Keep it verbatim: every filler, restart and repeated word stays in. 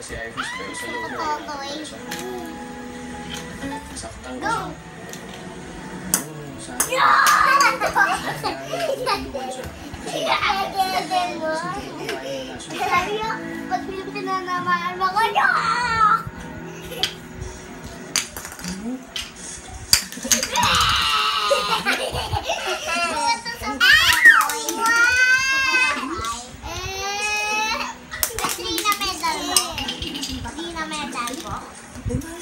si Iris pero sa loob na siya. Saktang ko siya. Sabi niya, pag pinanamaan ako niya! Di na medal po.